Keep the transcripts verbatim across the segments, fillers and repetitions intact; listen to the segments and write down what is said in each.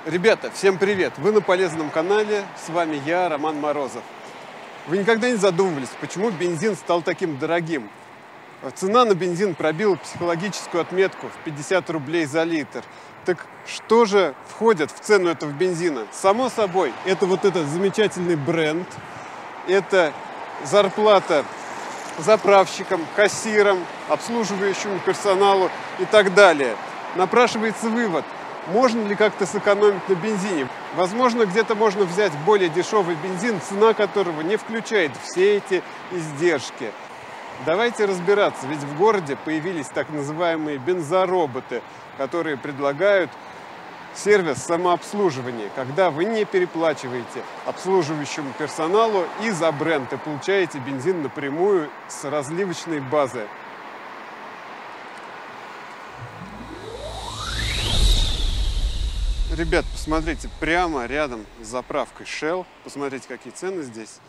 Ребята, всем привет! Вы на полезном канале, с вами я, Роман Морозов. Вы никогда не задумывались, почему бензин стал таким дорогим? Цена на бензин пробила психологическую отметку в пятьдесят рублей за литр. Так что же входит в цену этого бензина? Само собой, это вот этот замечательный бренд, это зарплата заправщикам, кассирам, обслуживающему персоналу и так далее. Напрашивается вывод. Можно ли как-то сэкономить на бензине? Возможно, где-то можно взять более дешевый бензин, цена которого не включает все эти издержки. Давайте разбираться, ведь в городе появились так называемые бензороботы, которые предлагают сервис самообслуживания, когда вы не переплачиваете обслуживающему персоналу и за бренд, и получаете бензин напрямую с разливочной базы. Ребят, посмотрите, прямо рядом с заправкой Shell, посмотрите, какие цены здесь.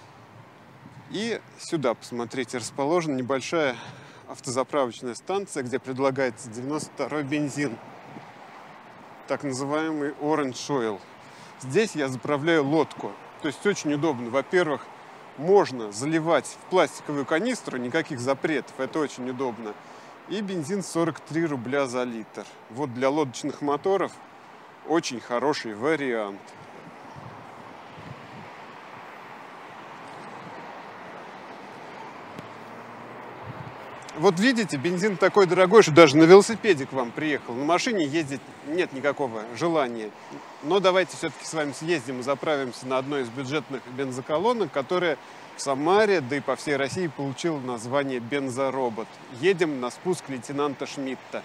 И сюда, посмотрите, расположена небольшая автозаправочная станция, где предлагается девяносто второй бензин, так называемый Orange Oil. Здесь я заправляю лодку, то есть очень удобно. Во-первых, можно заливать в пластиковую канистру, никаких запретов, это очень удобно. И бензин сорок три рубля за литр. Вот для лодочных моторов очень хороший вариант. Вот видите, бензин такой дорогой, что даже на велосипеде к вам приехал. На машине ездить нет никакого желания. Но давайте все-таки с вами съездим и заправимся на одной из бюджетных бензоколонок, которая в Самаре, да и по всей России получила название «Бензоробот». Едем на спуск лейтенанта Шмидта.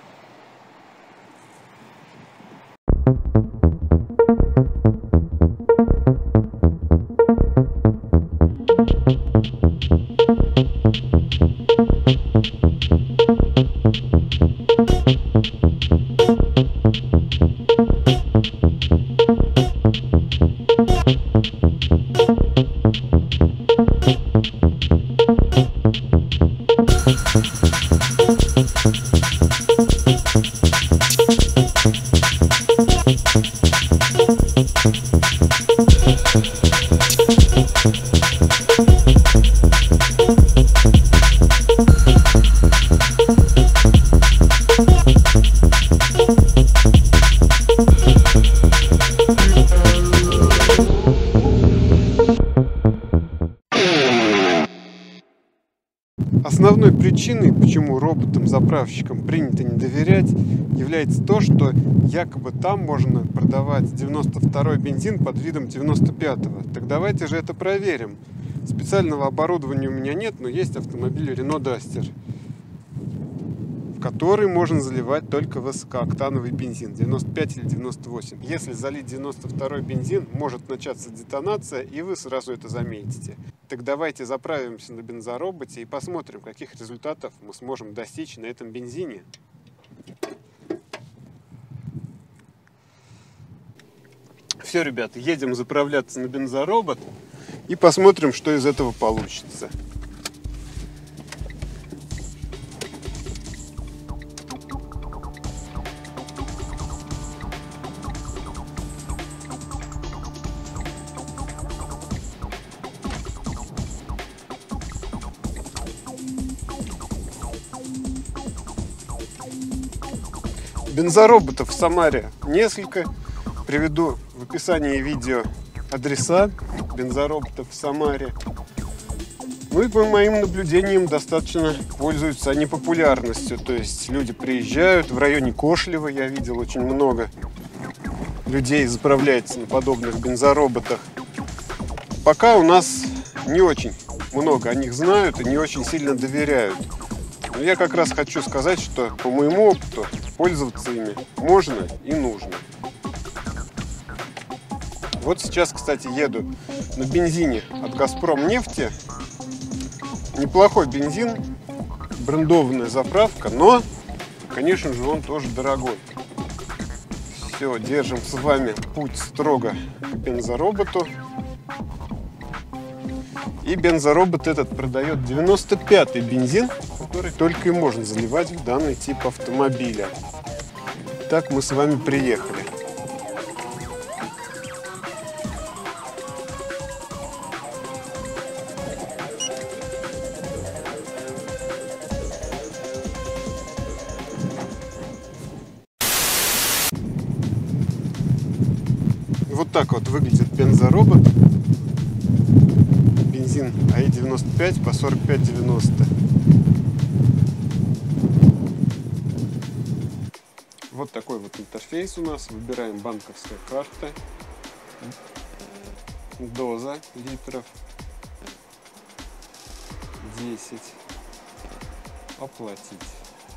Основной причиной, почему роботам-заправщикам принято не доверять, является то, что якобы там можно продавать девяносто второй бензин под видом девяносто пятого. Так давайте же это проверим. Специального оборудования у меня нет, но есть автомобиль Renault Duster, в который можно заливать только высокооктановый бензин девяносто пять или девяносто восемь. Если залить девяносто второй бензин, может начаться детонация, и вы сразу это заметите. Так давайте заправимся на бензороботе и посмотрим, каких результатов мы сможем достичь на этом бензине. Все, ребята, едем заправляться на бензоробот и посмотрим, что из этого получится. Бензороботов в Самаре несколько. Приведу в описании видео адреса бензороботов в Самаре. Ну и по моим наблюдениям достаточно пользуются они популярностью. То есть люди приезжают, в районе Кошлева я видел очень много людей заправляется на подобных бензороботах. Пока у нас не очень много о них знают и не очень сильно доверяют. Но я как раз хочу сказать, что по моему опыту пользоваться ими можно и нужно. Вот сейчас, кстати, еду на бензине от Газпромнефти. Неплохой бензин, брендованная заправка, но, конечно же, он тоже дорогой. Все, держим с вами путь строго к бензороботу. И бензоробот этот продает девяносто пятый бензин, который только и можно заливать в данный тип автомобиля. Так мы с вами приехали. так вот выглядит бензоробот. Бензин А И девяносто пять по сорок пять девяносто. Вот такой вот интерфейс у нас. Выбираем банковская карта. Доза литров. десять. Оплатить.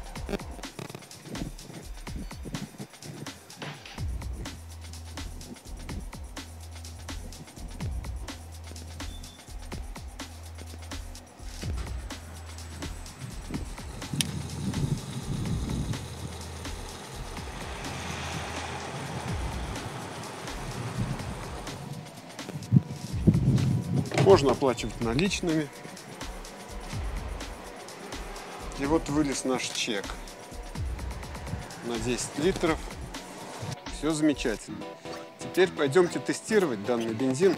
Можно оплачивать наличными. И вот вылез наш чек на десять литров. Все замечательно. Теперь пойдемте тестировать данный бензин.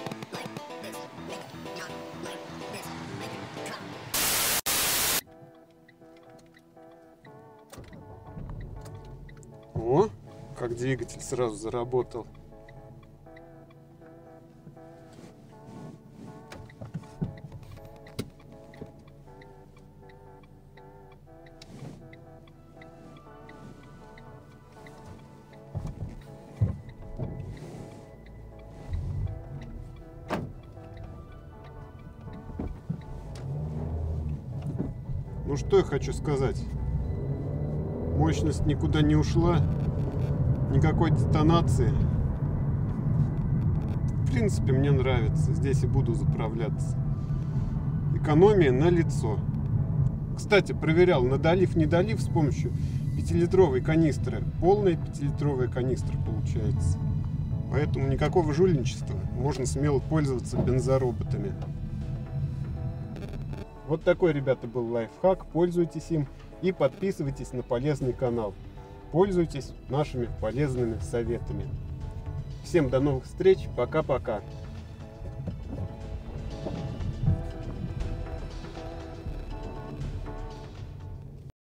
О, как двигатель сразу заработал. Ну что я хочу сказать. Мощность никуда не ушла. Никакой детонации. В принципе, мне нравится. Здесь и буду заправляться. Экономия налицо. Кстати, проверял на долив, не долив с помощью пятилитровой канистры. Полная пятилитровая канистра получается. Поэтому никакого жульничества. Можно смело пользоваться бензороботами. Вот такой, ребята, был лайфхак. Пользуйтесь им и подписывайтесь на полезный канал. Пользуйтесь нашими полезными советами. Всем до новых встреч. Пока-пока.